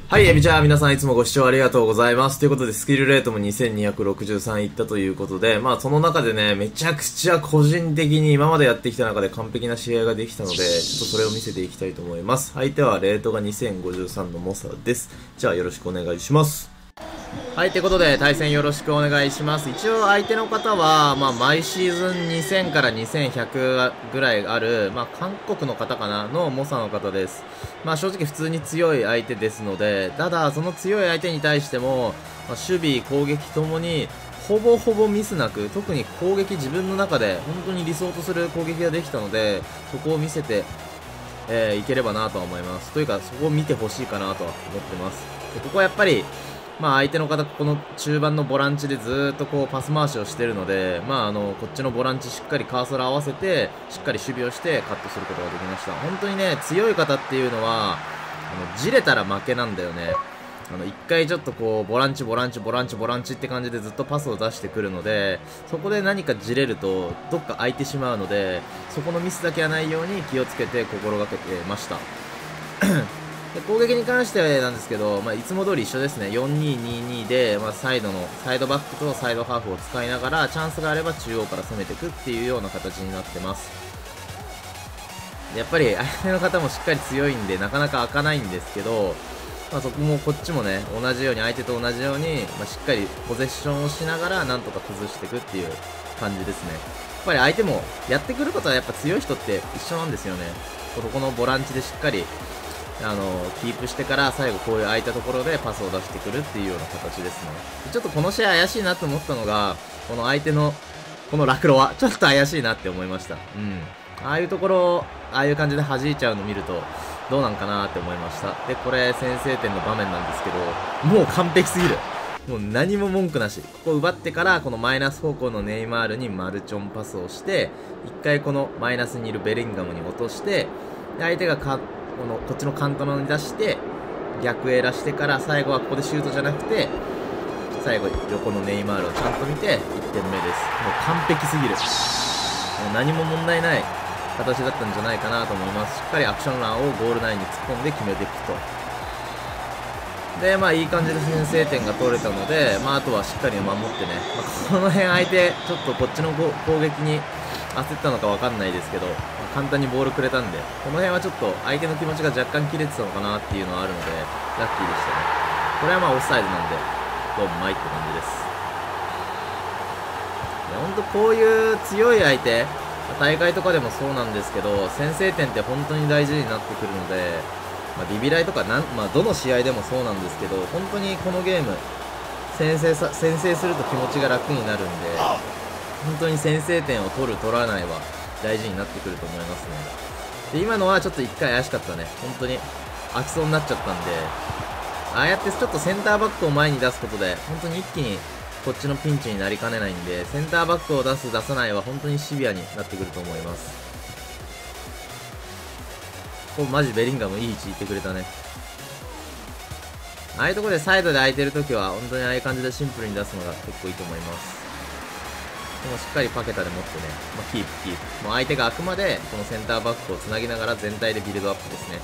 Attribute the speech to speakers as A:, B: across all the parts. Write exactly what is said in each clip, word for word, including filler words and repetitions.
A: はい、じゃあ皆さんいつもご視聴ありがとうございます。ということで、スキルレートもにせんにひゃくろくじゅうさんいったということで、まあその中でね、めちゃくちゃ個人的に今までやってきた中で完璧な試合ができたので、ちょっとそれを見せていきたいと思います。相手はレートがにせんごじゅうさんのモサです。じゃあよろしくお願いします。はい、ということで対戦よろしくお願いします。一応相手の方は、まあ、毎シーズンにせんからにせんひゃくぐらいある、まあ、韓国の方かなのモサの方です。まあ、正直普通に強い相手ですので、ただその強い相手に対しても、まあ、守備、攻撃ともにほぼほぼミスなく、特に攻撃自分の中で本当に理想とする攻撃ができたので、そこを見せて、えー、いければなとは思います。というか、そこを見てほしいかなとは思ってます。でここはやっぱりまあ相手の方、ここの中盤のボランチでずーっとこうパス回しをしているので、まああの、こっちのボランチしっかりカーソル合わせて、しっかり守備をしてカットすることができました。本当にね、強い方っていうのは、あの、じれたら負けなんだよね。あの、一回ちょっとこう、ボランチ、ボランチ、ボランチ、ボランチって感じでずっとパスを出してくるので、そこで何かじれると、どっか空いてしまうので、そこのミスだけはないように気をつけて心がけてました。で攻撃に関してなんですけど、まあ、いつも通り一緒ですね。よんにーにーにー で、まあ、サイドの、サイドバックとサイドハーフを使いながら、チャンスがあれば中央から攻めていくっていうような形になってます。でやっぱり相手の方もしっかり強いんで、なかなか開かないんですけど、まあ、そこもこっちもね、同じように、相手と同じように、まあ、しっかりポゼッションをしながら、なんとか崩していくっていう感じですね。やっぱり相手もやってくることはやっぱ強い人って一緒なんですよね。ここのボランチでしっかりあのキープしてから最後こういう空いたところでパスを出してくるっていうような形ですね。ちょっとこの試合怪しいなと思ったのが、この相手のこのラクロはちょっと怪しいなって思いました。うんああいうところ、ああいう感じで弾いちゃうの見るとどうなんかなって思いました。でこれ先制点の場面なんですけど、もう完璧すぎる。もう何も文句なし。ここ奪ってからこのマイナス方向のネイマールにマルチョンパスをして、一回このマイナスにいるベリンガムに落として、で相手がかこのこっちのカントロに出して逆エラしてから、最後はここでシュートじゃなくて最後横のネイマールをちゃんと見ていってんめです。もう完璧すぎる。もう何も問題ない形だったんじゃないかなと思います。しっかりアクションランをゴール内に突っ込んで決めていくと。でまあいい感じで先制点が取れたので、まあ、あとはしっかり守ってね、まあ、この辺相手ちょっとこっちの攻撃に焦ったのかわかんないですけど、まあ、簡単にボールくれたんで、この辺はちょっと相手の気持ちが若干切れてたのかなっていうのはあるのでラッキーでしたね。これはまあオフサイドなんでどうもないって感じです。本当こういう強い相手、大会とかでもそうなんですけど、先制点って本当に大事になってくるので、まあ、ビビライとかなん、まあ、どの試合でもそうなんですけど、本当にこのゲーム先制さ先制すると気持ちが楽になるんで、本当に先制点を取る取らないは大事になってくると思いますね。で今のはちょっと一回怪しかったね。本当に開きそうになっちゃったんで、ああやってちょっとセンターバックを前に出すことで本当に一気にこっちのピンチになりかねないんで、センターバックを出す出さないは本当にシビアになってくると思います。これマジベリンガムいい位置行ってくれたね。ああいうところでサイドで空いてるときは本当にああいう感じでシンプルに出すのが結構いいと思います。でもしっかりパケタで持ってね、まあ、キープキープ、もう相手が開くまでこのセンターバックをつなぎながら全体でビルドアップですね。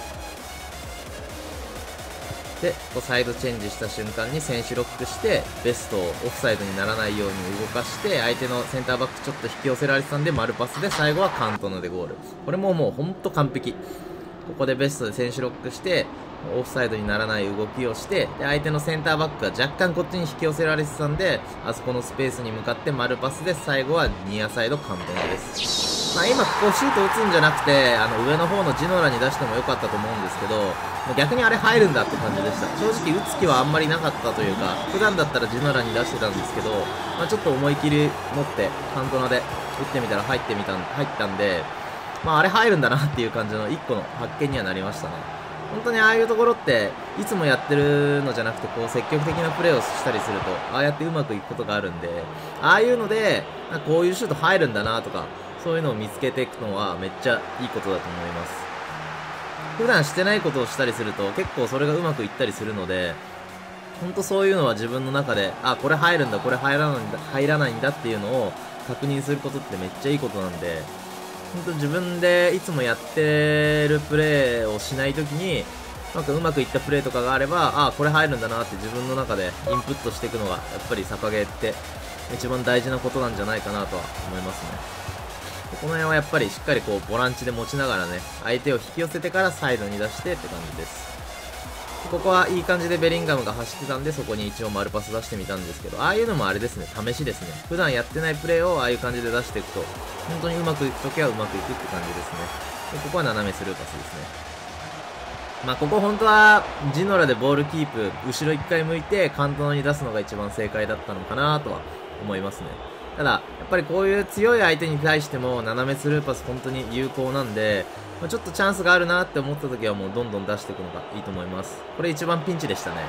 A: でこうサイドチェンジした瞬間に選手ロックしてベストをオフサイドにならないように動かして、相手のセンターバックちょっと引き寄せられてたんで丸パスで最後はカントノでゴール。これももうほんと完璧。ここでベストで選手ロックしてオフサイドにならない動きをして、で相手のセンターバックが若干こっちに引き寄せられてたんで、あそこのスペースに向かって丸パスで最後はニアサイドカントノです。まあ、今ここシュート打つんじゃなくて、あの上の方のジノラに出してもよかったと思うんですけど、逆にあれ入るんだって感じでした。正直打つ気はあんまりなかったというか、普段だったらジノラに出してたんですけど、まあ、ちょっと思い切り持ってカントナで打ってみたら入ってみた入ったんで、まあ、あれ入るんだなっていう感じのいっこの発見にはなりましたね。本当にああいうところっていつもやってるのじゃなくて、こう積極的なプレーをしたりするとああやってうまくいくことがあるんで、ああいうのでこういうシュート入るんだなとか、そういうのを見つけていくのはめっちゃいいことだと思います。普段してないことをしたりすると結構それがうまくいったりするので、本当そういうのは自分の中で、あ、これ入るんだ、これ入らないんだ、入らないんだっていうのを確認することってめっちゃいいことなんで、本当自分でいつもやってるプレーをしないときになんかうまくいったプレーとかがあれば、ああ、これ入るんだなって自分の中でインプットしていくのが、やっぱり逆ゲーって一番大事なことなんじゃないかなとは思いますね。この辺はやっぱりしっかりこうボランチで持ちながらね、相手を引き寄せてからサイドに出してって感じです。ここはいい感じでベリンガムが走ってたんで、そこに一応丸パス出してみたんですけど、ああいうのもあれですね、試しですね。普段やってないプレーをああいう感じで出していくと、本当にうまくいくときはうまくいくって感じですね。でここは斜めスルーパスですね。まあここ本当はジノラでボールキープ、後ろ一回向いてカントノに出すのが一番正解だったのかなとは思いますね。ただ、やっぱりこういう強い相手に対しても斜めスルーパス本当に有効なんで、まあ、ちょっとチャンスがあるなって思った時はもうどんどん出していくのがいいと思います。これ一番ピンチでしたね。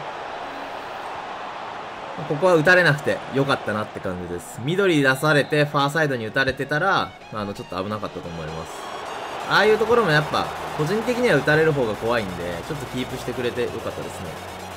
A: まあ、ここは打たれなくて良かったなって感じです。緑出されてファーサイドに打たれてたら、まあ、あのちょっと危なかったと思います。ああいうところもやっぱ個人的には打たれる方が怖いんで、ちょっとキープしてくれて良かったですね。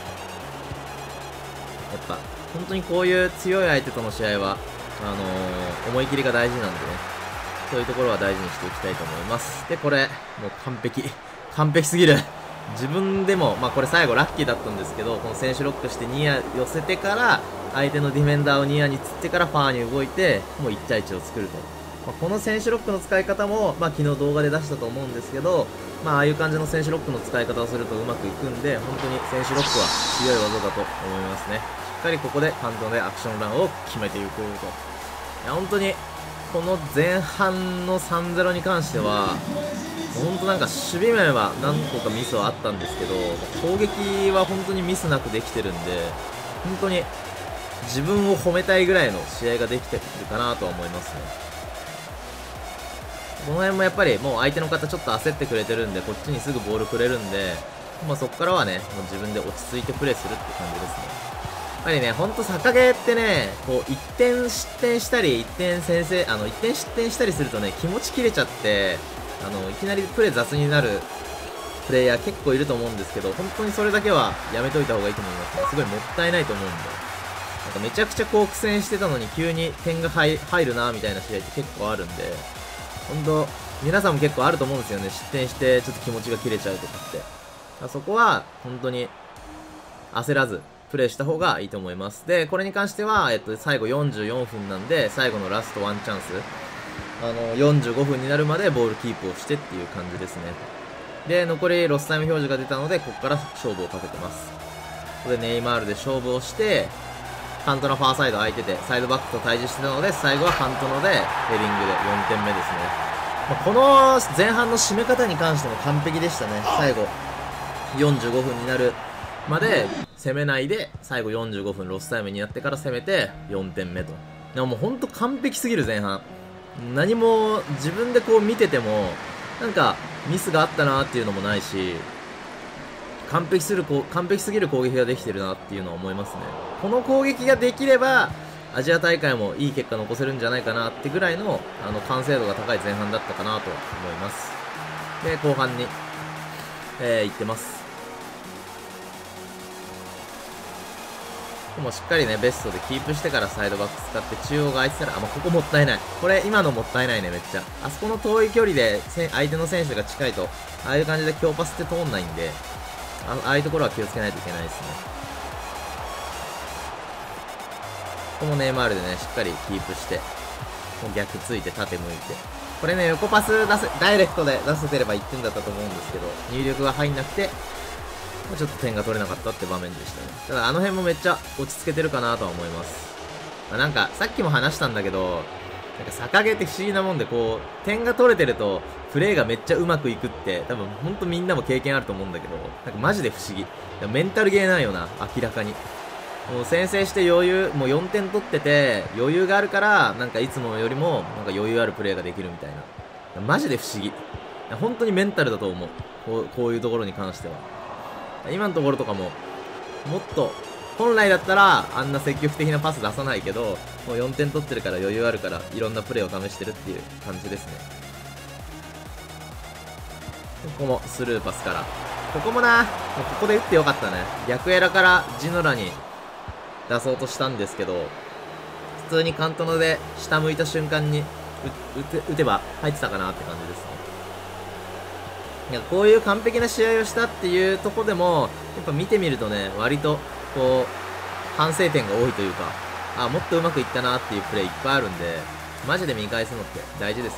A: やっぱ本当にこういう強い相手との試合はあのー、思い切りが大事なんでね、そういうところは大事にしていきたいと思います。で、これ、もう完璧。完璧すぎる。自分でも、まあこれ最後ラッキーだったんですけど、この選手ロックしてニア寄せてから、相手のディフェンダーをニアに釣ってからファーに動いて、もういち対いちを作ると。まあ、この選手ロックの使い方も、まあ昨日動画で出したと思うんですけど、まあああいう感じの選手ロックの使い方をするとうまくいくんで、本当に選手ロックは強い技だと思いますね。しっかりここで簡単でアクションランを決めていくと。いや、本当に、この前半の さんたいゼロ に関しては、本当なんか守備面は何個かミスはあったんですけど、攻撃は本当にミスなくできてるんで、本当に自分を褒めたいぐらいの試合ができてるかなとは思いますね。この辺もやっぱりもう相手の方ちょっと焦ってくれてるんで、こっちにすぐボールくれるんで、まあ、そこからはね、もう自分で落ち着いてプレーするって感じですね。やっぱりね、ほんと逆ゲーってね、こう、いってん失点したり、いってん先制、あの、いってん失点したりするとね、気持ち切れちゃって、あの、いきなりプレー雑になるプレイヤー結構いると思うんですけど、本当にそれだけはやめといた方がいいと思いますね。すごいもったいないと思うんで。なんかめちゃくちゃこう苦戦してたのに急に点が入るなみたいな試合って結構あるんで、本当皆さんも結構あると思うんですよね。失点してちょっと気持ちが切れちゃうとかって。そこは本当に焦らず、プレイした方がいいと思います。で、これに関しては、えっと、最後よんじゅうよんふんなんで、最後のラストワンチャンス、あの、よんじゅうごふんになるまでボールキープをしてっていう感じですね。で、残りロスタイム表示が出たので、ここから勝負をかけてます。ここでネイマールで勝負をして、カントのファーサイド空いてて、サイドバックと対峙してたので、最後はカントので、ヘディングでよんてんめですね。まあ、この前半の締め方に関しても完璧でしたね。最後、よんじゅうごふんになるまで攻めないで、最後よんじゅうごふんロスタイムになってから攻めてよんてんめと。でももうほんと完璧すぎる前半。何も自分でこう見てても、なんかミスがあったなっていうのもないし、完璧するこう完璧すぎる攻撃ができてるなっていうのは思いますね。この攻撃ができれば、アジア大会もいい結果残せるんじゃないかなってぐらいの、あの完成度が高い前半だったかなと思います。で、後半に、えー、行ってます。でもしっかりね、ベストでキープしてからサイドバック使って中央が空いてたら、あ、まあ、ここもったいない。これ今のもったいないね、めっちゃ。あそこの遠い距離で相手の選手が近いと、ああいう感じで強パスって通んないんで、あ, ああいうところは気をつけないといけないですね。ここもネイマールでね、しっかりキープして、もう逆ついて縦向いて。これね、横パス出せ、ダイレクトで出せてればいってんだったと思うんですけど、入力が入んなくて、ちょっと点が取れなかったって場面でしたね。ただあの辺もめっちゃ落ち着けてるかなとは思います。まあ、なんかさっきも話したんだけど、なんか逆ゲーって不思議なもんで、こう点が取れてるとプレーがめっちゃうまくいくって多分ほんとみんなも経験あると思うんだけど、なんかマジで不思議。メンタルゲーなんよな、明らかに。もう先制して余裕、もうよんてん取ってて余裕があるから、なんかいつもよりもなんか余裕あるプレーができるみたいな。マジで不思議。本当にメンタルだと思う。こう、こういうところに関しては。今のところとかも、もっと、本来だったら、あんな積極的なパス出さないけど、もうよんてん取ってるから余裕あるから、いろんなプレーを試してるっていう感じですね。ここもスルーパスから。ここもな、ここで打ってよかったね。逆エラからジノラに出そうとしたんですけど、普通にカントノで下向いた瞬間に打て、打てば入ってたかなって感じですね。 いや、こういう完璧な試合をしたっていうとこでも、やっぱ見てみるとね、割と、こう、反省点が多いというか、あ、もっとうまくいったなっていうプレーいっぱいあるんで、マジで見返すのって大事ですね。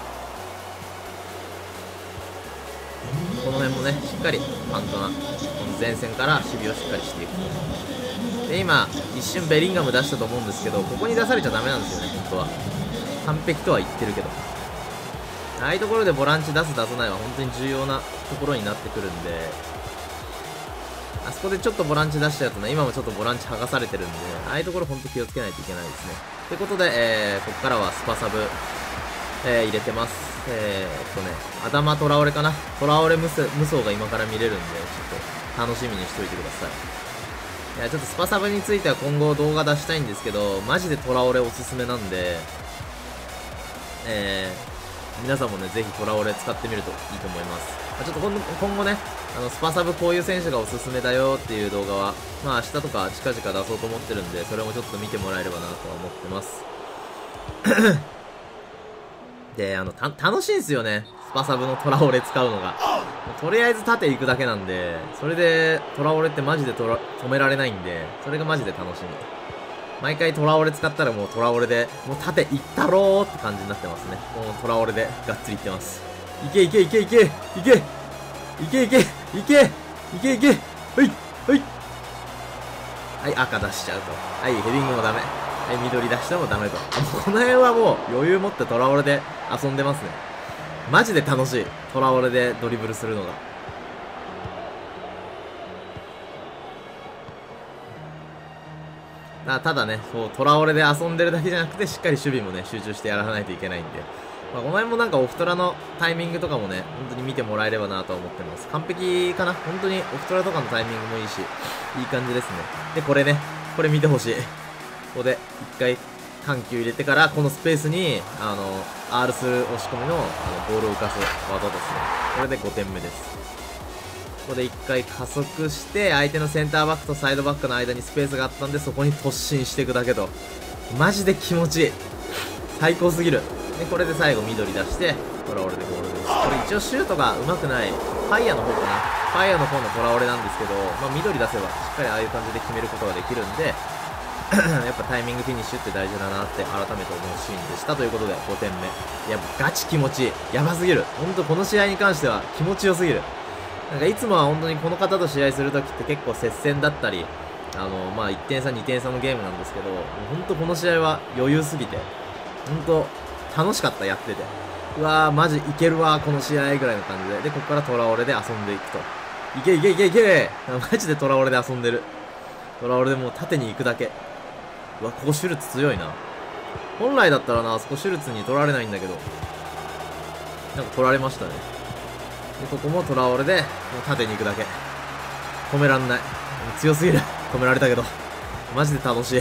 A: この辺もね、しっかりパントナ、この前線から守備をしっかりしていくと。で、今、一瞬ベリンガム出したと思うんですけど、ここに出されちゃダメなんですよね、本当は。完璧とは言ってるけど。ああいうところでボランチ出す出さないは本当に重要なところになってくるんで、あそこでちょっとボランチ出しちゃうとね、今もちょっとボランチ剥がされてるんで、ああいうところ本当気をつけないといけないですね。ということで、えー、ここからはスパサブ、えー、入れてます。えー、っとね、アダマトラオレかな、トラオレ無双が今から見れるんで、ちょっと楽しみにしといてください。いや、ちょっとスパサブについては今後動画出したいんですけど、マジでトラオレおすすめなんで、えー、皆さんもね、ぜひトラオレ使ってみるといいと思います。まあ、ちょっと今後今後ね、あの、スパサブこういう選手がおすすめだよっていう動画は、まあ明日とか近々出そうと思ってるんで、それもちょっと見てもらえればなとは思ってます。で、あの、た、楽しいんすよね。スパサブのトラオレ使うのが。とりあえず縦行くだけなんで、それでトラオレってマジでトラ止められないんで、それがマジで楽しみ。毎回トラオレ使ったらもうトラオレで、もう縦行ったろーって感じになってますね。もうトラオレでがっつり行ってます。いけいけいけいけいけいけいけいけいけいけはいはいはい、赤出しちゃうと。はい、ヘディングもダメ。はい、緑出してもダメと。もうこの辺はもう余裕持ってトラオレで遊んでますね。マジで楽しい。トラオレでドリブルするのが。あ、ただね、そう、トラオレで遊んでるだけじゃなくて、しっかり守備もね、集中してやらないといけないんで。まあ、この辺もなんかオフトラのタイミングとかもね、本当に見てもらえればなとは思ってます。完璧かな本当にオフトラとかのタイミングもいいし、いい感じですね。で、これね、これ見てほしい。ここで、一回、緩急入れてから、このスペースに、あの、R する押し込みの、あの、ボールを浮かす技ですね。これでごてんめです。ここで一回加速して、相手のセンターバックとサイドバックの間にスペースがあったんで、そこに突進していくだけと。マジで気持ちいい。最高すぎる。で、これで最後緑出して、トラオレでゴールです。これ一応シュートが上手くない、ファイヤーの方かな。ファイヤーの方のトラオレなんですけど、まあ緑出せばしっかりああいう感じで決めることができるんで、やっぱタイミングフィニッシュって大事だなって改めて思うシーンでしたということでごてんめ。いや、ガチ気持ちいい。やばすぎる。ほんとこの試合に関しては気持ちよすぎる。なんかいつもは本当にこの方と試合するときって結構接戦だったり、あの、まあいってんさ、にてんさのゲームなんですけど、ほんとこの試合は余裕すぎて、ほんと楽しかった、やってて。うわー、マジいけるわー、この試合ぐらいの感じで。で、ここからトラオレで遊んでいくと。いけいけいけいけマジでトラオレで遊んでる。トラオレでもう縦に行くだけ。うわ、ここシュルツ強いな。本来だったらな、あそこシュルツに取られないんだけど。なんか取られましたね。で、ここもトラオレで、もう縦に行くだけ。止めらんない。強すぎる。止められたけど。マジで楽しい。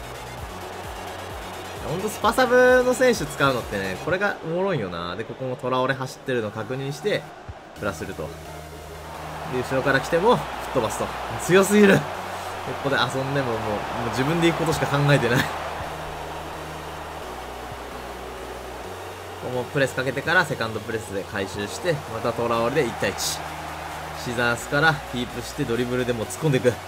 A: ほんとスパサブの選手使うのってね、これがおもろいよな。で、ここもトラオレ走ってるの確認して、プラスすると。で、後ろから来ても、吹っ飛ばすと。強すぎる。ここで遊んでももう、もう自分で行くことしか考えてない。ここもプレスかけてからセカンドプレスで回収して、またトラオレでいち対いち。シザースからキープしてドリブルでも突っ込んでいく。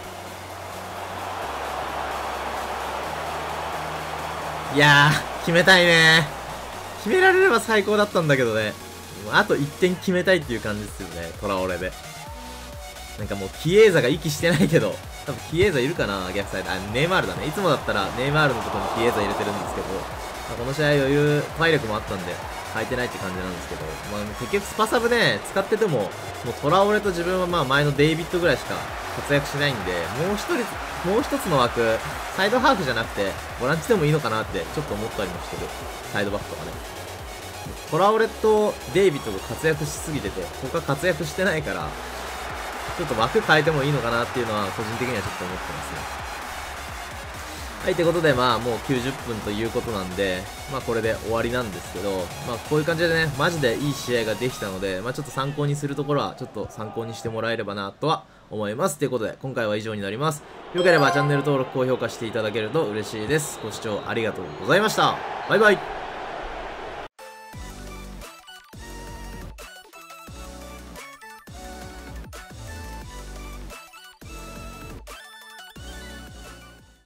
A: いやー、決めたいねー。決められれば最高だったんだけどね。あといってん決めたいっていう感じですよね、トラオレで。なんかもう、キエーザが息してないけど、多分キエーザいるかな、逆サイド。あ、ネイマールだね。いつもだったらネイマールのところにキエーザ入れてるんですけど、まあ、この試合余裕、体力もあったんで、変えてないって感じなんですけど、まあ、結局スパサブね、使ってても、もうトラオレと自分はまあ前のデイビッドぐらいしか活躍しないんで、もう一人、もう一つの枠、サイドハーフじゃなくて、ボランチでもいいのかなってちょっと思ったりもしてる。サイドバックとかね。トラオレとデイビッドが活躍しすぎてて、他活躍してないから、ちょっと枠変えてもいいのかなっていうのは個人的にはちょっと思ってますね。はい、ということで、まあ、もうきゅうじゅっぷんということなんで、まあ、これで終わりなんですけど、まあ、こういう感じでね、マジでいい試合ができたので、まあ、ちょっと参考にするところは、ちょっと参考にしてもらえればな、とは思います。ということで、今回は以上になります。よければチャンネル登録、高評価していただけると嬉しいです。ご視聴ありがとうございました。バイバイ。